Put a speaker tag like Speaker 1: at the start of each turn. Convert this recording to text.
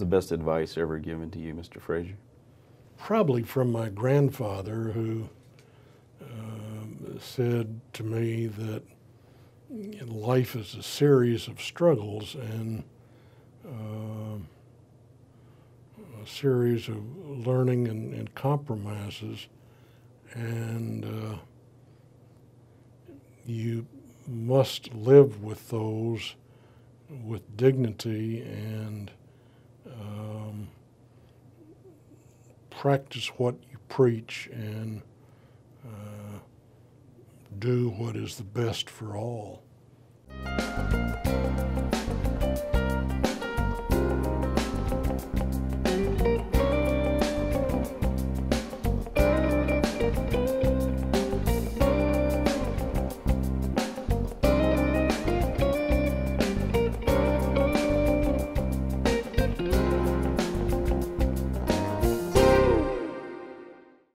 Speaker 1: the best advice ever given to you, Mr. Frazier?
Speaker 2: Probably from my grandfather, who said to me that life is a series of struggles and a series of learning and compromises, and you must live with those with dignity and practice what you preach and do what is the best for all.